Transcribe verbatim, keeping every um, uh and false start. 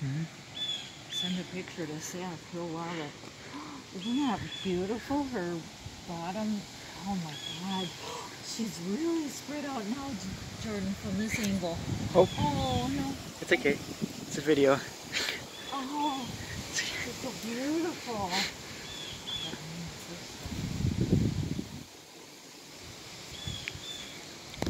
Mm-hmm. Send a picture to Seth. He'll love it. Isn't that beautiful? Her bottom. Oh my God. She's really spread out now, Jordan, from this angle. Oh. Oh no. It's okay. It's a video. Oh, it's so beautiful.